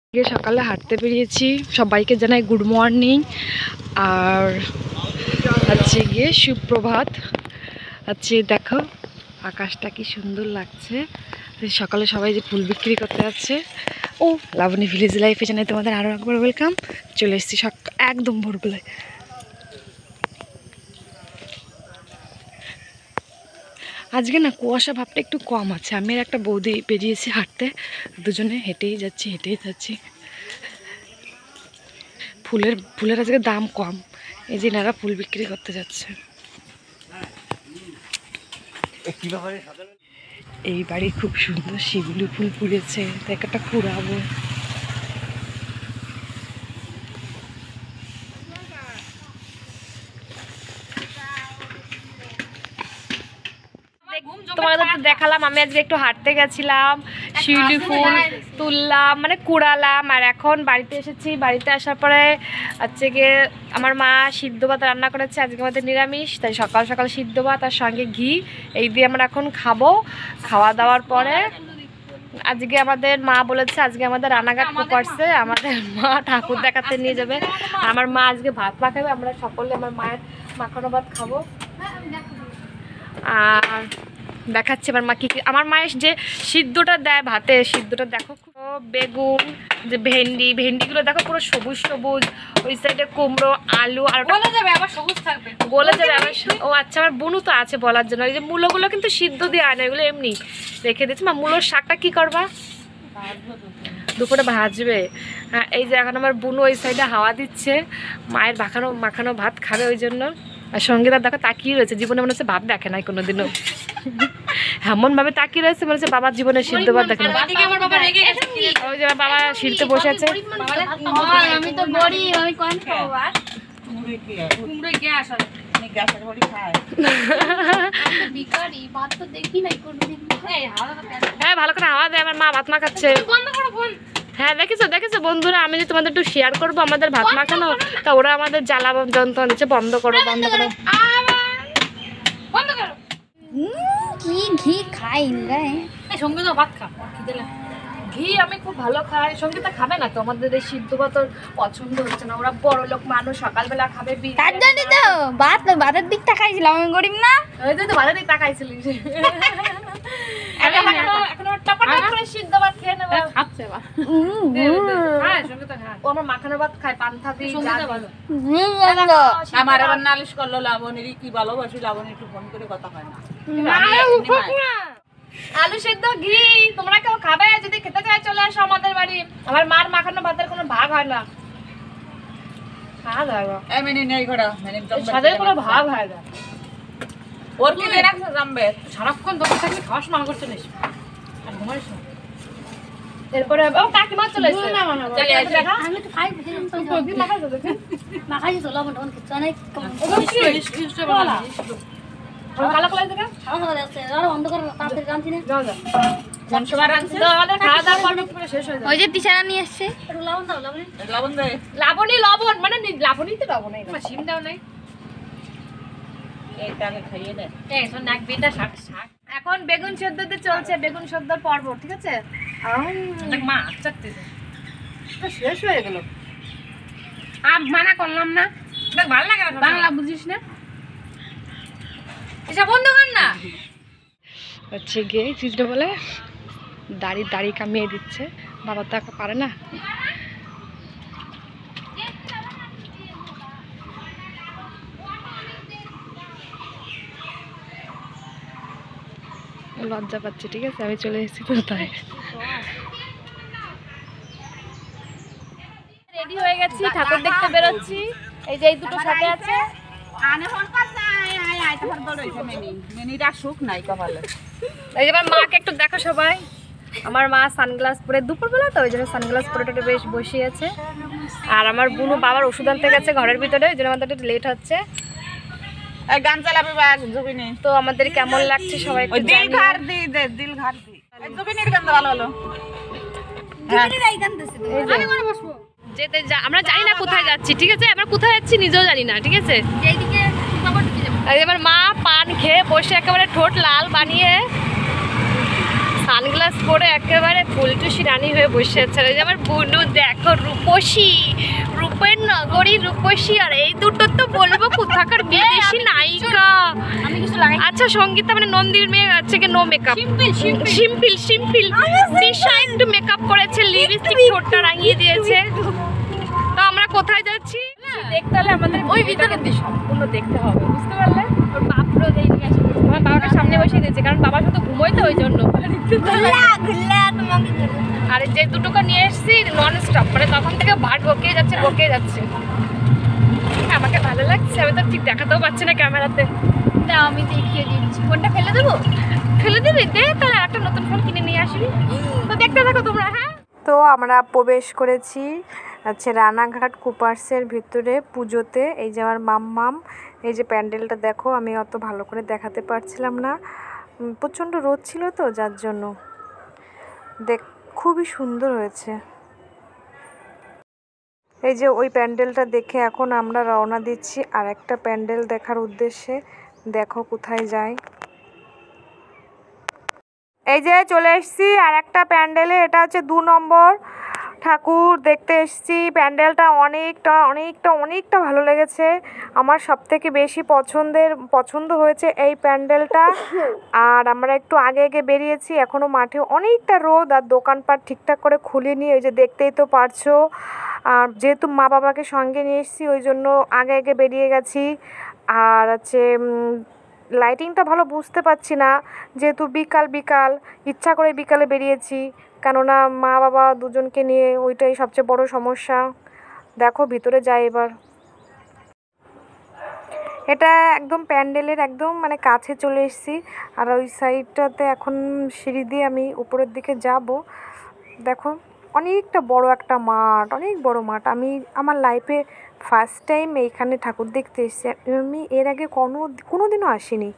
সকালে হাঁটতে বেরিয়েছি, সবাইকে জানাই গুড মর্নিং আর হচ্ছে গিয়ে সুপ্রভাত। হচ্ছে দেখো আকাশটা কি সুন্দর লাগছে। সকালে সবাই যে ফুল বিক্রি করতে যাচ্ছে। ও লাবণী ভিলেজ লাইফে জানাই তোমাদের আরও একবার ওয়েলকাম। চলে এসেছি একদম ভোরবেলায়। আজকে না কুয়াশা ভাবটা একটু কম আছে। আমি আর একটা বৌদি বেরিয়েছি হাঁটতে, দুজনে হেঁটেই যাচ্ছি। ফুলের আজকে দাম কম, এই যে এনারা ফুল বিক্রি করতে যাচ্ছে। এই বাড়ি খুব সুন্দর শিউলি ফুল ফুটেছে, তাই একটা কুড়াবো। তোমাদের তো দেখালাম, আমি আজকে একটু হাঁটতে গেছিলাম, শিউলি ফুল তুললাম, মানে কুড়ালাম। আর এখন বাড়িতে এসেছি। বাড়িতে আসার পরে হচ্ছে গিয়ে আমার মা সিদ্ধ ভাত রান্না করেছে, আজকে আমাদের নিরামিষ, তাই সকাল সকাল সিদ্ধ ভাত আর সঙ্গে ঘি এই দিয়ে আমরা এখন খাবো। খাওয়া দাওয়ার পরে আজকে আমাদের মা বলেছে আজকে আমাদের রানাঘাট করছে, আমাদের মা ঠাকুর দেখাতে নিয়ে যাবে। আমার মা আজকে ভাত মাখাবে, আমরা সকলে আমার মায়ের মাখানো ভাত খাবো। আর দেখাচ্ছে আমার মা কি কি, আমার মায়ের যে সিদ্ধটা দেয় ভাতে, সিদ্ধটা দেখো। বেগুন, যে ভেন্ডিগুলো দেখো পুরো সবুজ সবুজ, ওই সাইডে কুমড়ো, আলু, আর গলে যাবে আবার সবুজ থাকবে, গলে যাবে আবার। ও আচ্ছা, আমার বুনু তো আছে বলার জন্য। এই যে মূলোগুলো কিন্তু সিদ্ধ দিয়ে আয় না, এগুলো এমনি রেখে দিচ্ছি। মা মূলোর শাকটা কি করবা? দুপুরে ভাজবে। হ্যাঁ, এই যে এখন আমার বুনু ওই সাইডে হাওয়া দিচ্ছে, মায়ের মাখানো ভাত খাবে ওই জন্য। আর সঙ্গীতা দেখো তাকিয়ে রয়েছে, জীবনে মনে হচ্ছে ভাত দেখে নাই কোনোদিনও, এমন ভাবে তাকিয়ে রয়েছে মনে হচ্ছে বাবার জীবনে সিদ্ধ ভাত দেখে না। ওই যে বাবা সিঁড়িতে বসে আছে। হ্যাঁ, ভালো করে হাওয়া দেয়, আমার মা ভাত মাখাচ্ছে। হ্যাঁ, দেখেছো বন্ধুরা, আমি যে তোমাদের একটু শেয়ার করবো আমাদের ভাত মাখানো, তা ওরা আমাদের জ্বালা যন্ত্রণা দিচ্ছে। বন্ধ করো কি ঘি খাই সঙ্গীতা ভাত খা, ঘি আমি খুব ভালো খাই। সঙ্গীতা খাবে না তো, আমাদের এই সিদ্ধ ভাত পছন্দ হচ্ছে না। ওরা বড় লোক মানুষ, সকালবেলা খাবে। তার জন্য তো ভাতের দিক তাকাইছিলাম, আমি গরিব না। ওই তো ভাতের দিক তাকাইছিলিস। সিদ্ধ ভাত খেয়ে নেবো। আমার মাখানো ভাত খায়, পান্থা দিয়ে। আমার আবার নালিশ করলো লাবণীর কি ভালোবাসি, লাবণী একটু ফোন করে কথা হয় না। আলু সিদ্ধ ঘি তোমরা কেউ খাবে? যদি খেতে চাই চলে আসো আমাদের বাড়ি। আমার মার মাখানো ভাতের কোনো ভাগ হয় না, কোনো ভাগ হয় না। ওর কি রাখছে জানবে, সারাক্ষণ দোকান থাকলে খাওয়ার সময় করছে না আর ঘুমাইস না। এরপরে ও কাকিমা চলে এসেছে। আমি তো খাই মাখাই চলো আমার তখন কিছু অনেক কালো কালো দেখা অন্ধকার তাড়াতাড়ি রাঁধছি না। ওই যে তিশারা নিয়ে এসছে লাবণী, লবণ মানে লাবণীতে লবণ নাই, সিম দাও নাই। এখন বেগুন সেদ্ধতে চলছে, বেগুন সেদ্ধর পর্ব। ঠিক আছে, শেষ হয়ে গেল। মানা করলাম না, ভালো লাগে না, বাংলা বুঝিস না, এসব বন্ধ কর না। হচ্ছে গিয়ে চিজটা বলে দাড়ি কামিয়ে দিচ্ছে। বাবা তো একা পারে না। লজ্জা পাচ্ছে। ঠিক আছে, আমি চলে এসেছি কোথায়। রেডি হয়ে গেছি, ঠাকুর দেখতে বেরোচ্ছি। এই যে এই দুটো সাথে আছে। এই যে আমার মাকে একটু দেখো সবাই। আমার মা সানগ্লাস পরে, দুপুরবেলা তো ওই জন্য সানগ্লাস পরে বেশ বসে আছে। আর আমার বুনু বাবার ওষুধ আনতে গেছে ঘরের ভিতরে, ওই জন্য আমাদের একটু লেট হচ্ছে। গান চালাবে তো আমাদের কেমন লাগছে সবাই আমরা জানি না কোথায় যাচ্ছি। ঠিক আছে, আমরা কোথায় যাচ্ছি নিজেও জানি না। ঠিক আছে, এবার মা পান খেয়ে বসে একেবারে ঠোঁট লাল বানিয়ে সানগ্লাস পরে একেবারে ফুলটুসি রানী হয়ে বসে আছে। এই যে আমার বুনু দেখো, রূপসী, রূপের নগরী রূপসী। আর এই দুটো তো বলবো কোথাকার বিদেশি নায়িকা। আমি কিছু লাগাই। আচ্ছা সঙ্গীতা মানে নন্দীর মেয়ে আছে কি no makeup, simple simple Disha একটু মেকআপ করেছে, লিপস্টিক ঠোঁটটা রাঙিয়ে দিয়েছে। তো আমরা কোথায় যাচ্ছি দেখতে হলে আমাদের ওই ভিতরে সম্পূর্ণ দেখতে হবে, বুঝতে পারলে? ওর বাপরও দেখে গেছে। আমার বাবাকে সামনে বসিয়ে দিয়েছে, কারণ বাবা শুধু ঘুমোই তো ওই জন্য। আর যে দুটোকে নিয়ে এসেছি নন স্টপ, মানে তখন থেকে বার বকে যাচ্ছে। আমাকে ভালো লাগছে, আমি তো ঠিক দেখাতেও পাচ্ছি না ক্যামেরাতে। না আমি দেখিয়ে দিচ্ছি। কোনটা ফেলে দেবো? ফেলে দিবি? দে তাহলে একটা নতুন ফোন কিনে নিয়ে আসবি। তো দেখতে থাকো তোমরা। হ্যাঁ, তো আমরা প্রবেশ করেছি আচ্ছা রানাঘাট কুপার্সের ভিতরে পুজোতে। এই যে আমার মাম্মাম, এই যে প্যান্ডেলটা দেখো, আমি অত ভালো করে দেখাতে পারছিলাম না, প্রচণ্ড রোদ ছিল তো যার জন্য। দেখ খুবই সুন্দর হয়েছে। এই যে ওই প্যান্ডেলটা দেখে এখন আমরা রওনা দিচ্ছি আর একটা প্যান্ডেল দেখার উদ্দেশ্যে। দেখো কোথায় যাই। এই যে চলে এসেছি আর একটা প্যান্ডেলে, এটা হচ্ছে 2 নম্বর ঠাকুর দেখতে এসেছি। প্যান্ডেলটা অনেকটা ভালো লেগেছে। আমার সবথেকে বেশি পছন্দ হয়েছে এই প্যান্ডেলটা। আর আমরা একটু আগে বেরিয়েছি, এখনও মাঠে অনেকটা রোদ আর দোকানপাট ঠিকঠাক করে খুলিনি, ওই যে দেখতেই তো পারছো। আর যেহেতু মা বাবাকে সঙ্গে নিয়ে এসেছি ওই জন্য আগে বেরিয়ে গেছি। আর হচ্ছে লাইটিংটা ভালো বুঝতে পারছি না, যেহেতু বিকাল ইচ্ছা করে বিকালে বেরিয়েছি, কেননা মা বাবা দুজনকে নিয়ে ওইটাই সবচেয়ে বড় সমস্যা। দেখো ভিতরে যাই এবার। এটা একদম প্যান্ডেলের একদম মানে কাছে চলে এসেছি। আর ওই সাইডটাতে এখন সিঁড়ি দিয়ে আমি উপরের দিকে যাব। দেখো অনেকটা বড় একটা মাঠ, অনেক বড় মাঠ। আমি আমার লাইফে ফার্স্ট টাইম এইখানে ঠাকুর দেখতে এসেছি, আমি এর আগে কোনোদিনও আসিনি।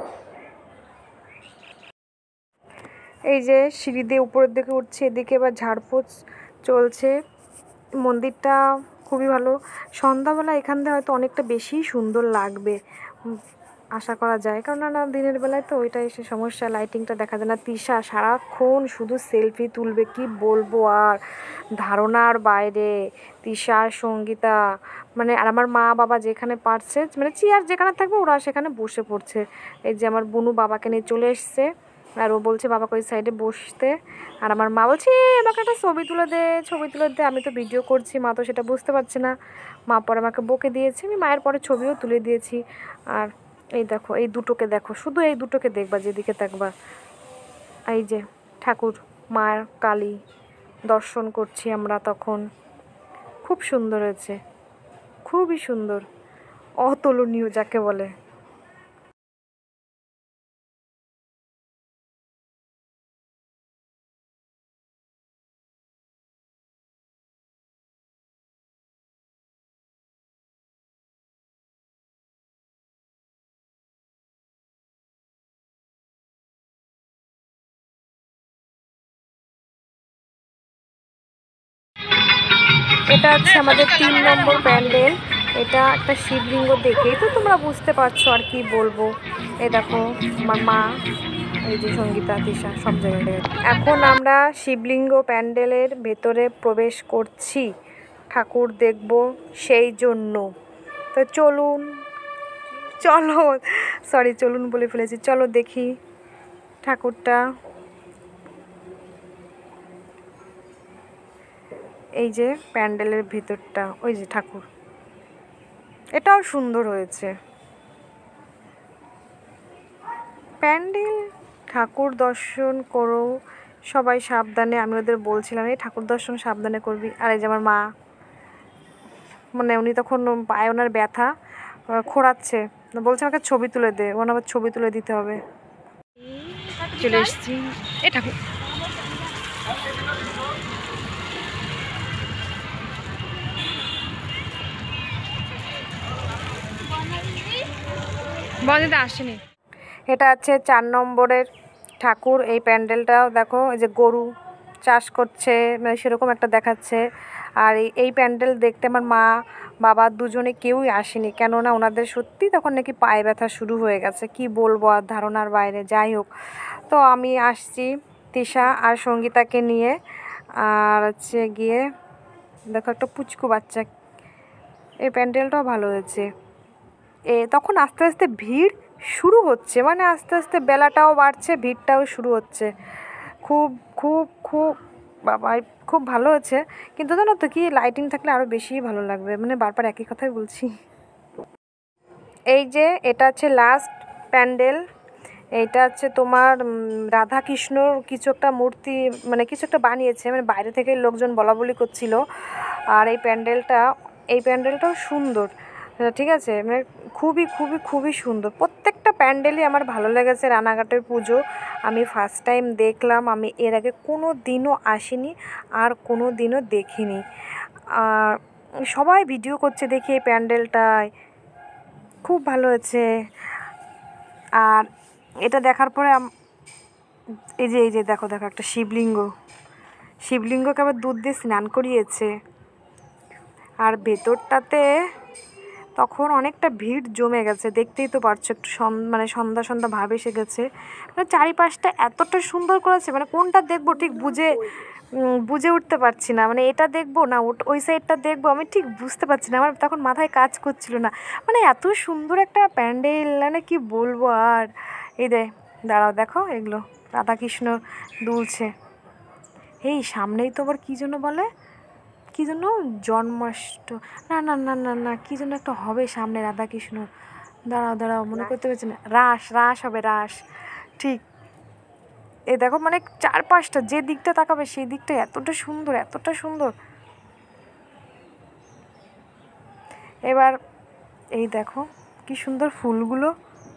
এই যে সিঁড়ি দিয়ে উপরের দিকে উঠছে, এদিকে এবার ঝাড়পোছ চলছে। মন্দিরটা খুবই ভালো। সন্ধ্যাবেলা এখান থেকে হয়তো অনেকটা বেশি সুন্দর লাগবে আশা করা যায়, কারণ না দিনের বেলায় তো ওইটা এসে সমস্যা, লাইটিংটা দেখা যায় না। তৃষা সারাক্ষণ শুধু সেলফি তুলবে, কি বলবো আর, ধারণার বাইরে। তৃষা, সঙ্গীতা মানে, আর আমার মা বাবা যেখানে পারছে মানে চেয়ার যেখানে থাকবে ওরা সেখানে বসে পড়ছে। এই যে আমার বুনু বাবাকে নিয়ে চলে এসছে, আর ও বলছে বাবাকে ওই সাইডে বসতে। আর আমার মা বলছে আমাকে একটা ছবি তুলে দে। আমি তো ভিডিও করছি, মা তো সেটা বুঝতে পারছে না। মা পরে আমাকে বকে দিয়েছে, আমি মায়ের পরে ছবিও তুলে দিয়েছি। আর এই দেখো এই দুটোকে দেখো, শুধু এই দুটোকে দেখবা যেদিকে থাকবা। এই যে ঠাকুর মায়ের কালী দর্শন করছি আমরা তখন। খুব সুন্দর হয়েছে, খুবই সুন্দর, অতুলনীয় যাকে বলে। এটা হচ্ছে আমাদের 3 নম্বর প্যান্ডেল। এটা একটা শিবলিঙ্গ, দেখেই তো তোমরা বুঝতে পারছো আর কি বলবো। এই দেখো আমার মা, এই যে সঙ্গীতা, তৃষা সব জায়গায়। এখন আমরা শিবলিঙ্গ প্যান্ডেলের ভেতরে প্রবেশ করছি ঠাকুর দেখব সেই জন্য। তো চলো চলুন বলে ফেলেছি, চলো দেখি ঠাকুরটা। এই যে প্যান্ডেলের ভিতরটা, ওই যে ঠাকুর, এটাও সুন্দর হয়েছে প্যান্ডেল। ঠাকুর দর্শন করো সবাই সাবধানে, আমি ওদের বলছিলাম এই ঠাকুর দর্শন সাবধানে করবি। আর এই যে আমার মা, মানে উনি তখন পায়ে ওনার ব্যথা, খোঁড়াচ্ছে, বলছে আমাকে ছবি তুলে দে, ওনার আবার ছবি তুলে দিতে হবে। চলে এসছি এই ঠাকুর। বন্ধুটা আসেনি। এটা হচ্ছে 4 নম্বরের ঠাকুর। এই প্যান্ডেলটাও দেখো, এই যে গরু চাষ করছে মানে সেরকম একটা দেখাচ্ছে। আর এই প্যান্ডেল দেখতে আমার মা বাবা দুজনে কেউই আসেনি, কেননা ওনাদের সত্যি তখন নাকি পায়ে ব্যথা শুরু হয়ে গেছে, কি বলবো আর, ধারণার বাইরে। যাই হোক, তো আমি আসছি তিশা আর সঙ্গীতাকে নিয়ে। আর হচ্ছে গিয়ে দেখো একটা পুচকু বাচ্চা। এই প্যান্ডেলটাও ভালো হয়েছে। তখন আস্তে আস্তে ভিড় শুরু হচ্ছে, মানে আস্তে আস্তে বেলাটাও বাড়ছে, ভিড়টাও শুরু হচ্ছে। খুব খুব খুব বাবা খুব ভালো হয়েছে। কিন্তু জানো তো কি, লাইটিং থাকলে আরও বেশি ভালো লাগবে, মানে বারবার একই কথাই বলছি। এই যে এটা হচ্ছে লাস্ট প্যান্ডেল। এইটা হচ্ছে তোমার রাধা কৃষ্ণর কিছু একটা মূর্তি, মানে কিছু একটা বানিয়েছে, মানে বাইরে থেকে লোকজন বলা বলি করছিল। আর এই প্যান্ডেলটাও সুন্দর, ঠিক আছে, মানে খুবই খুবই খুবই সুন্দর। প্রত্যেকটা প্যান্ডেলই আমার ভালো লেগেছে। রানাঘাটের পুজো আমি ফার্স্ট টাইম দেখলাম, আমি এর আগে কোনো দিনও আসিনি আর কোনো দিনও দেখিনি। আর সবাই ভিডিও করছে দেখি এই প্যান্ডেলটায়, খুব ভালো হয়েছে। আর এটা দেখার পরে এই যে দেখো একটা শিবলিঙ্গকে আবার দুধ দিয়ে স্নান করিয়েছে। আর ভেতরটাতে তখন অনেকটা ভিড় জমে গেছে, দেখতেই তো পারছো, একটু মানে সন্ধ্যা সন্ধ্যা ভাব এসে গেছে। মানে চারিপাশটা এতটা সুন্দর করেছে, মানে কোনটা দেখবো ঠিক বুঝে উঠতে পারছি না। মানে এটা দেখবো না ওই সাইডটা দেখবো, আমি ঠিক বুঝতে পারছি না, আমার তখন মাথায় কাজ করছিল না। মানে এত সুন্দর একটা প্যান্ডেল, মানে কি বলবো আর। এই দাঁড়াও দেখো, এগুলো রাধাকৃষ্ণ দুলছে। এই সামনেই তো আবার কী জন্য বলে, কী জন্য জন্মাষ্টমী, না না না না না কী জন্য একটা হবে সামনে রাধাকৃষ্ণ। দাঁড়াও মনে করতে পারছি না। রাস হবে, রাস, ঠিক। এই দেখো, মানে চারপাশটা যে দিকটা তাকাবে সেই দিকটা এতটা সুন্দর। এবার এই দেখো কি সুন্দর ফুলগুলো।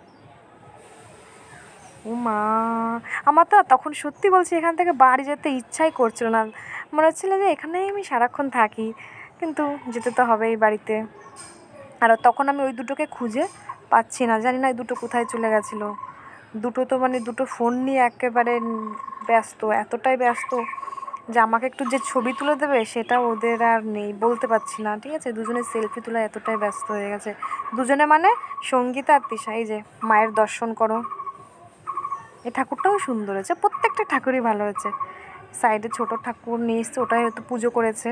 ও মা, আমার তো তখন সত্যি বলছি এখান থেকে বাড়ি যেতে ইচ্ছাই করছিল না, মনে হচ্ছিল যে এখানেই আমি সারাক্ষণ থাকি, কিন্তু যেতে তো হবেই বাড়িতে। আর তখন আমি ওই দুটোকে খুঁজে পাচ্ছি না, জানি না এই দুটো কোথায় চলে গেছিলো। দুটো তো মানে দুটো ফোন নিয়ে একেবারে ব্যস্ত, এতটাই ব্যস্ত যে আমাকে একটু যে ছবি তুলে দেবে সেটা ওদের আর নেই, বলতে পারছি না, ঠিক আছে। দুজনে সেলফি তোলা এতটাই ব্যস্ত হয়ে গেছে, দুজনে মানে সঙ্গীতা আর তিশা। এই যে মায়ের দর্শন করো, এই ঠাকুরটাও সুন্দর হয়েছে, প্রত্যেকটা ঠাকুরই ভালো হয়েছে। সাইডে ছোট ঠাকুর নিয়ে এসছে, ওটাই হয়তো পুজো করেছে।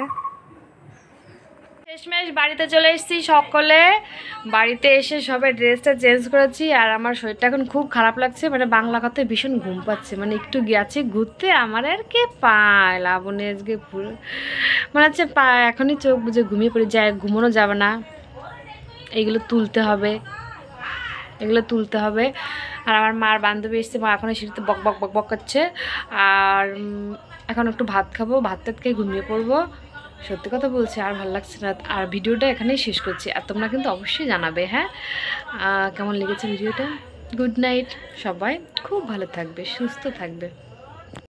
শেষমেশ বাড়িতে চলে এসেছি সকলে। বাড়িতে এসে সবাই ড্রেসটা চেঞ্জ করেছি, আর আমার শরীরটা এখন খুব খারাপ লাগছে, মানে বাংলা কথায় ভীষণ ঘুম পাচ্ছে। মানে একটু গেছে ঘুরতে, আমার আর কে পায় লাবণী আজকে পুরো মনে হচ্ছে এখনই চোখ বুঝে ঘুমিয়ে পড়ে যায়, ঘুমানো যাবে না, এগুলো তুলতে হবে। আর আমার মার বান্ধবী এসছে, মা এখন সিঁড়িতে বক বক করছে। আর এখন একটু ভাত খাবো, ভাত খেয়ে ঘুমিয়ে পড়বো। সত্যি কথা বলছি, আর ভালো লাগছে না। আর ভিডিওটা এখানেই শেষ করছি, আর তোমরা কিন্তু অবশ্যই জানাবে হ্যাঁ কেমন লেগেছে ভিডিওটা। গুড নাইট, সবাই খুব ভালো থাকবে, সুস্থ থাকবে।